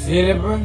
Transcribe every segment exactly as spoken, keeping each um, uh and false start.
Mire, pues.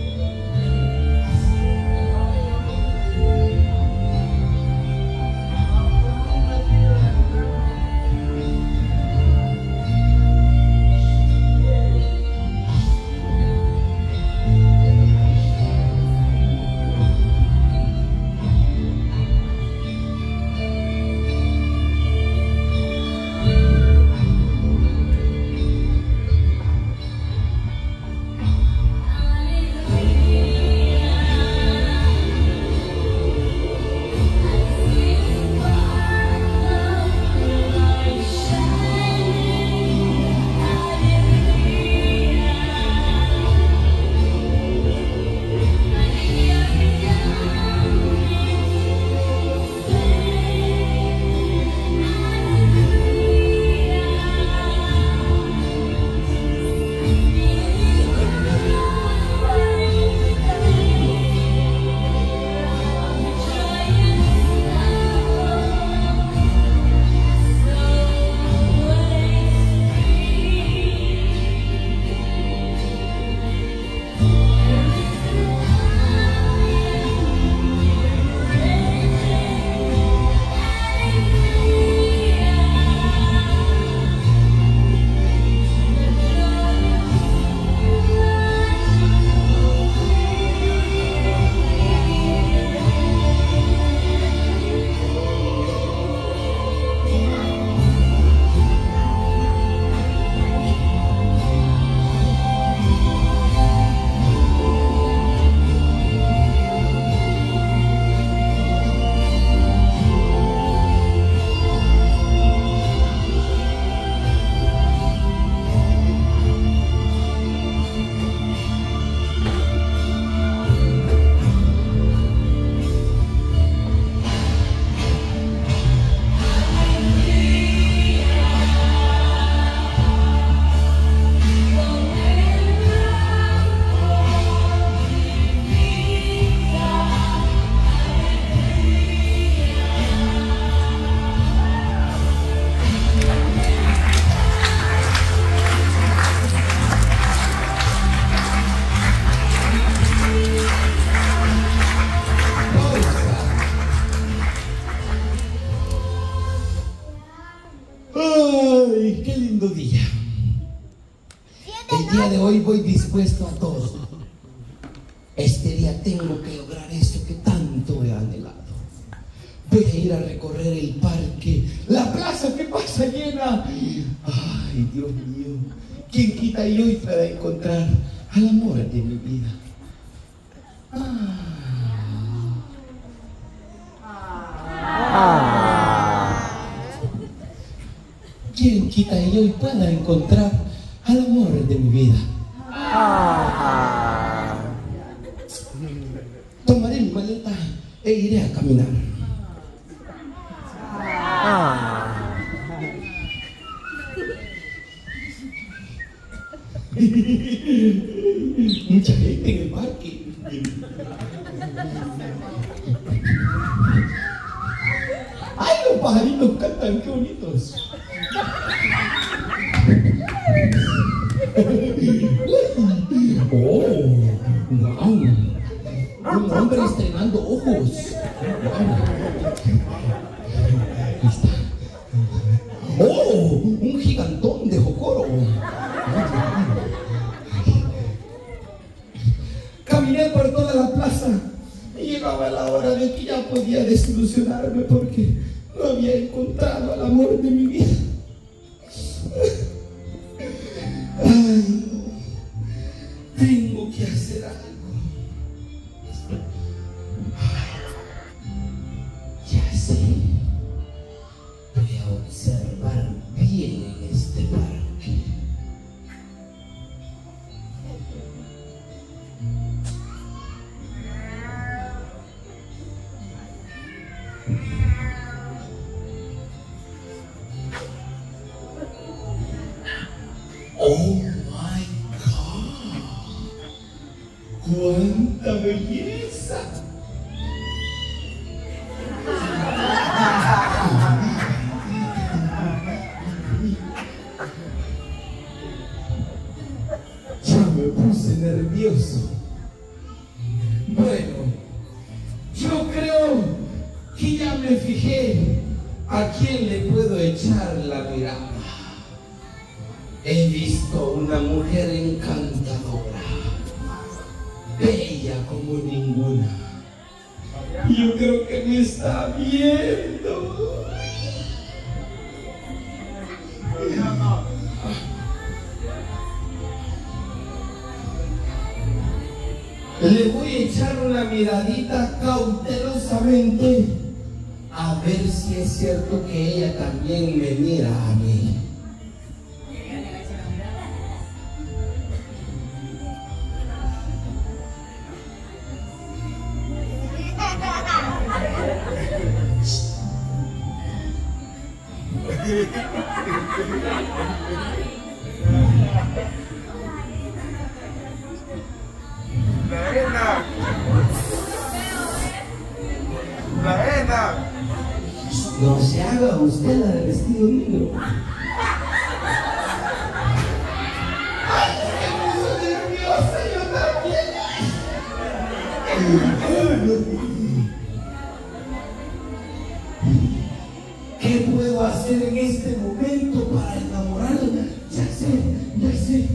¡Ay, qué lindo día! El día de hoy voy dispuesto a todo. Este día tengo que lograr esto que tanto he anhelado. Voy a ir a recorrer el parque, la plaza que pasa llena. ¡Ay, Dios mío! ¿Quién quita y hoy para encontrar al amor de mi vida? Ah. ¿Quién quita y hoy pueda encontrar al amor de mi vida? Tomaré mi maleta e iré a caminar. Mucha gente en el parque. ¡Ay, los pajaritos cantan, qué bonitos! ¡Oh! ¡Wow! Un hombre estrenando ojos. Ahí está. ¡Oh! Un gigantón de Jocoro. Caminé por toda la plaza y llegaba la hora de que ya podía desilusionarme porque no había encontrado al amor de mi vida. Ay, tengo que hacer algo. Ya sé. Voy a observar bien en este parque. Oh my God, cuánta belleza. Ya me puse nervioso. Bueno, yo creo que ya me fijé a quién le puedo echar la mirada. He visto una mujer encantadora, bella como ninguna. Yo creo que me está viendo. Le voy a echar una miradita cautelosamente a ver si es cierto que ella también me mira a mí. Laena. Laena. No se haga usted la del vestido negro. Ay, que me hizo nerviosa, yo también. ¿Qué puedo hacer en este momento para enamorarla? Ya sé, ya sé.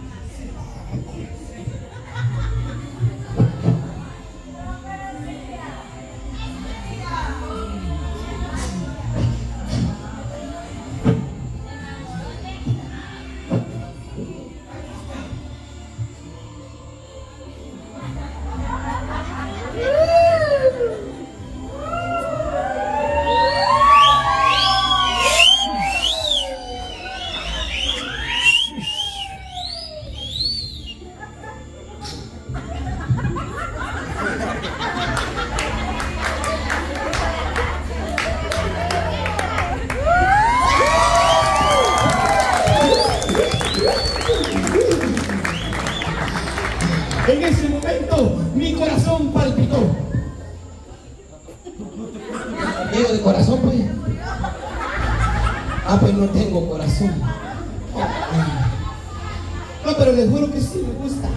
En ese momento mi corazón palpitó. Llego de corazón, pues. Ah, pues no tengo corazón. No, pero les juro que sí me gusta.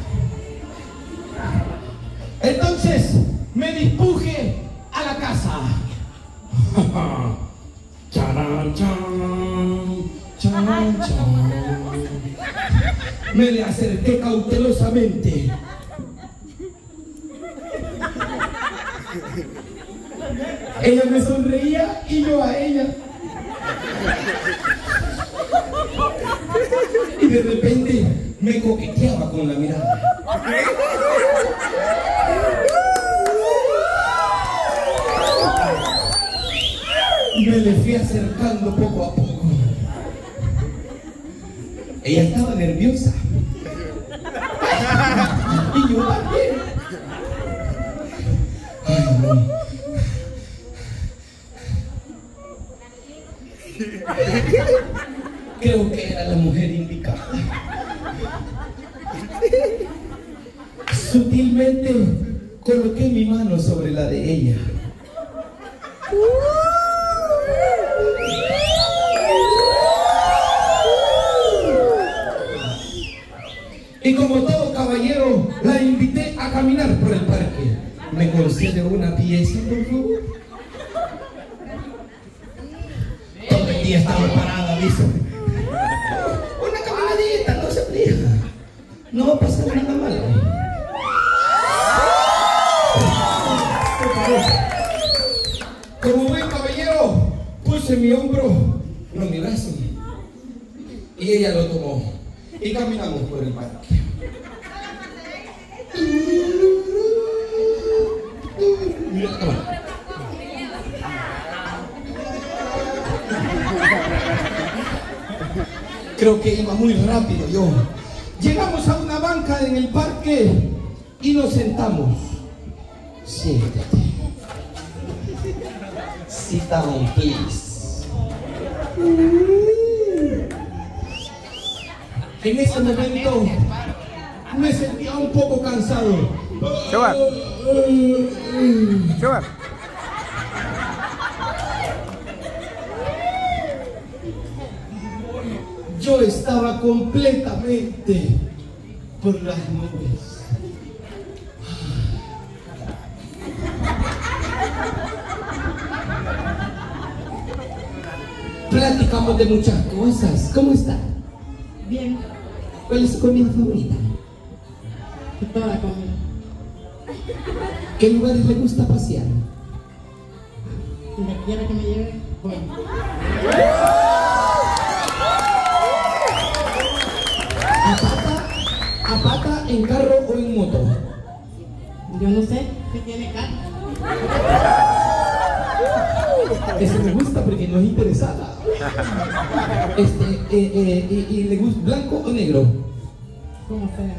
Entonces me dispuje a la casa. Charan, chan, chan, chan. Me le acerqué cautelosamente. Ella me sonreía y yo a ella. Y de repente me coqueteaba con la mirada. Me le fui acercando poco a poco. Ella estaba nerviosa. Y yo también. Ay, no. Creo que era la mujer indicada. Sutilmente coloqué mi mano sobre la de ella. Y como todo caballero, la invité a caminar por el parque. ¿Me concede una pieza, por favor? Todo el día estaba parada, dice. Una caminadita, no se aflija. No va a pasar nada malo. Como buen caballero, puse mi hombro, no mi brazo, y ella lo tomó. Y caminamos por el parque. Mira la cámara. Creo que iba muy rápido yo. Llegamos a una banca en el parque y nos sentamos. Siéntate. Sit down, please. En ese momento me sentía un poco cansado. Suba. Suba. Yo estaba completamente por las nubes. Platicamos de muchas cosas. ¿Cómo está? Bien, ¿Cuál es su comida favorita? toda la comida. ¿Qué lugares le gusta pasear? Donde quiera que me lleve, voy. ¿A pata, a pata, en carro o en moto? Yo no sé si tiene carro. Ese me gusta porque no es interesada. Este, eh, eh, y, y le gusta blanco o negro? Como sea.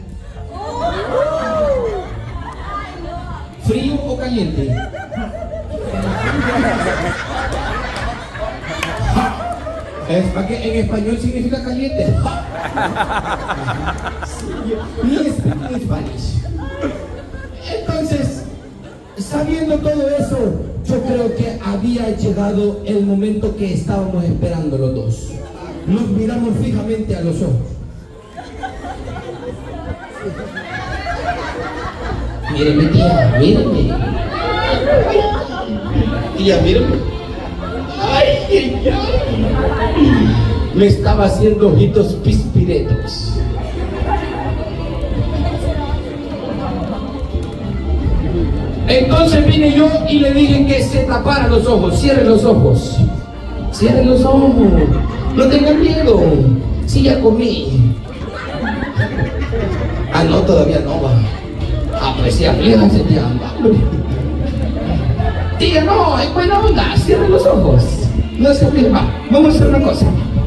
¿Frío o caliente? Es para que en español significa caliente. Ni speak Spanish. Entonces, sabiendo todo eso, yo creo que había llegado el momento que estábamos esperando los dos. Nos miramos fijamente a los ojos. Míreme, tía, míreme. Tía, míreme. Ay, ay, ay. Me estaba haciendo ojitos pispiretos. Entonces vine yo y le dije que se tapara los ojos. Cierre los ojos. Cierre los ojos. No tengan miedo. Sí, ya comí. Ah, no, todavía no va. Ah, pues sí, aflíjanse, tía. Tía, no, es buena onda. Cierre los ojos. No se aflijan. Va, vamos a hacer una cosa.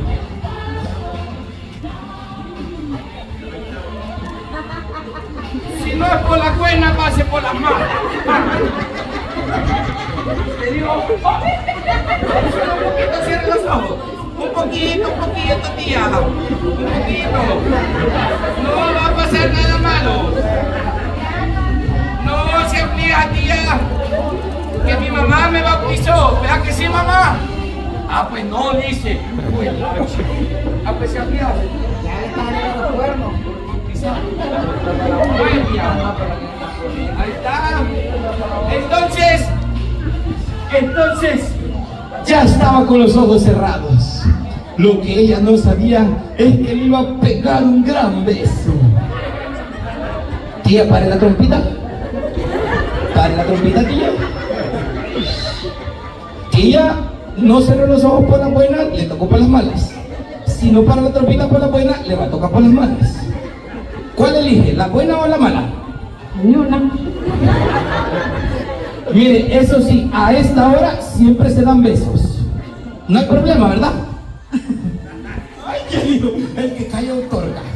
Si no es por la buena, pase por las malas. Te digo, un poquito, cierre los ojos. Un poquito, un poquito, tía. Un poquito. No va a pasar nada malo. No se aflija, tía. Que mi mamá me bautizó. ¿Verdad que sí, mamá? Ah, pues no, dice. Ah, pues se aflija. Ya están en los cuernos. Ahí está. Entonces, entonces, Ya estaba con los ojos cerrados. Lo que ella no sabía es que le iba a pegar un gran beso. Tía, pare la trompita. Pare la trompita, tía. Tía, no cerró los ojos por la buena, le tocó por las malas. Si no para la trompita por la buena, le va a tocar por las malas. ¿Cuál elige, la buena o la mala? Ni una. Mire, eso sí, a esta hora siempre se dan besos. No hay problema, ¿verdad? Ay, ya digo, el que calla otorga.